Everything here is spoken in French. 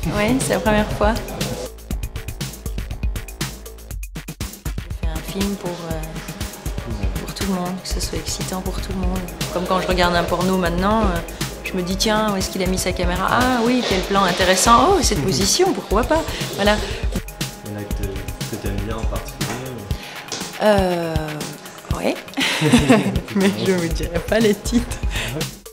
Oui, c'est la première fois. J'ai fait un film pour tout le monde, que ce soit excitant pour tout le monde. Comme quand je regarde un porno maintenant, je me dis tiens, où est-ce qu'il a mis sa caméra? Ah oui, quel plan intéressant. Oh, cette position, pourquoi pas? Voilà. Il y en a que tu aimes bien en particulier? Oui. Mais je ne vous dirai pas les titres.